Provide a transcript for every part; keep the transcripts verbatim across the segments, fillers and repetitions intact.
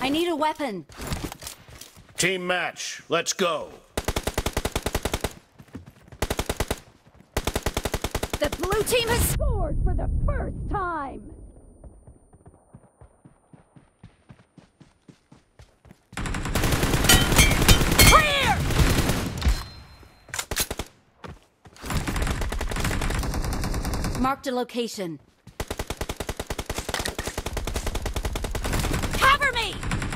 need a weapon. Team match, let's go. The blue team has scored for the first time. Clear! Marked a location. Cover me!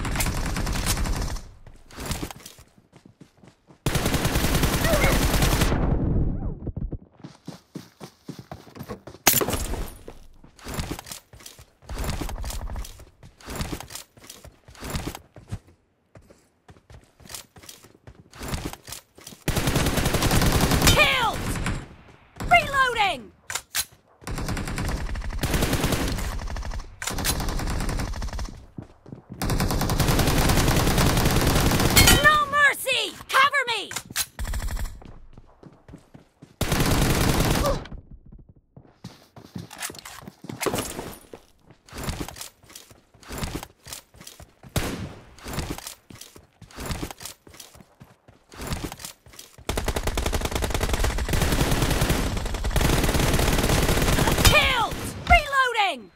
Killed! Reloading! No mercy! Cover me! Killed! Reloading!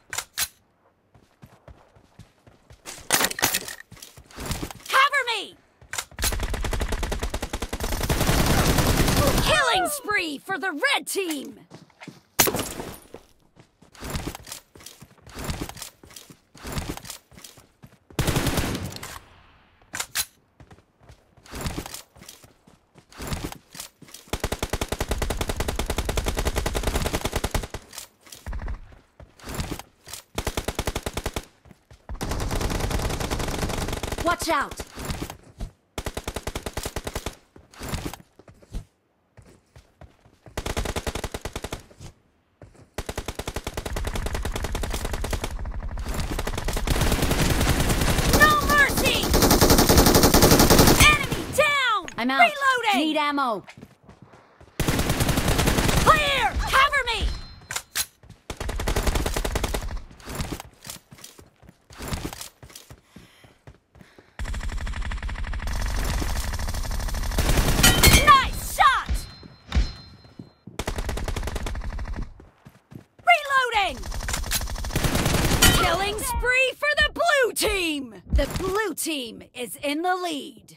Cover me! Killing spree for the red team! Watch out! No mercy! Enemy down! I'm out. Reloading! Need ammo. Clear! Cover me! Nice shot! Reloading! Killing spree for the blue team! The blue team is in the lead.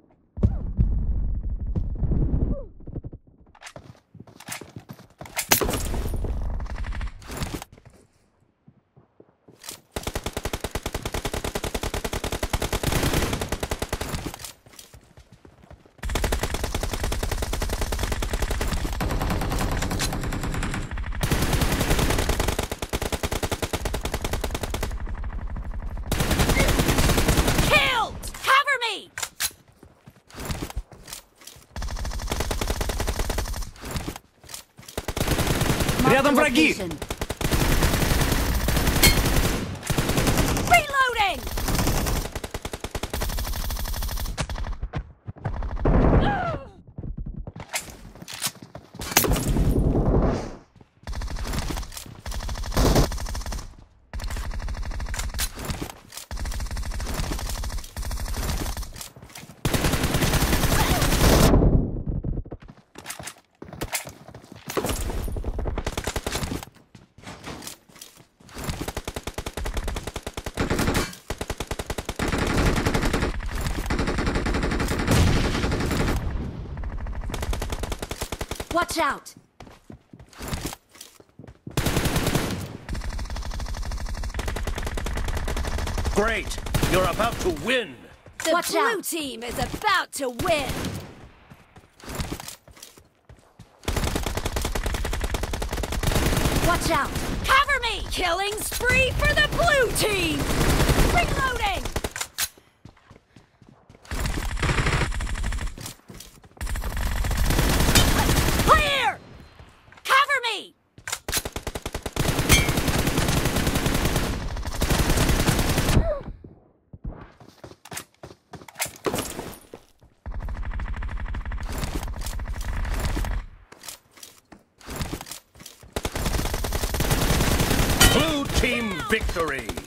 Killed! Cover me! Рядом враги! Reloading! Watch out! Great, you're about to win. The Watch blue out. team is about to win. Watch out! Cover me! Killing spree for the blue team! Reloading! Clear! Cover me! Blue team victory.